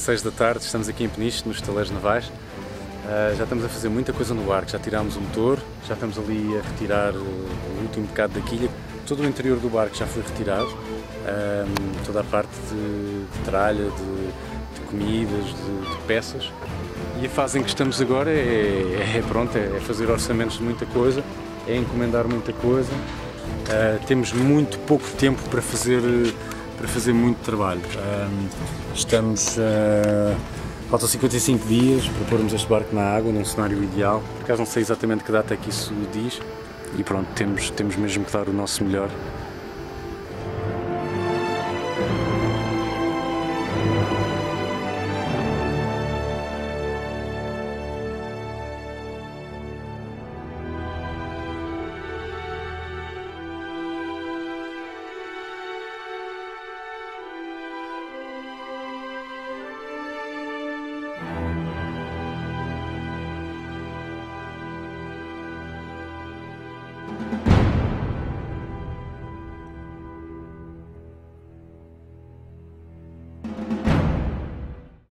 6 da tarde, estamos aqui em Peniche, nos estaleiros navais. Já estamos a fazer muita coisa no barco, já tirámos o motor, já estamos ali a retirar o último bocado da quilha. Todo o interior do barco já foi retirado, toda a parte de tralha, de comidas, de peças. E a fase em que estamos agora é fazer orçamentos de muita coisa, é encomendar muita coisa. Temos muito pouco tempo para fazer muito trabalho. Faltam 55 dias para pormos este barco na água, num cenário ideal. Por acaso não sei exatamente que data é que isso diz. E pronto, temos mesmo que dar o nosso melhor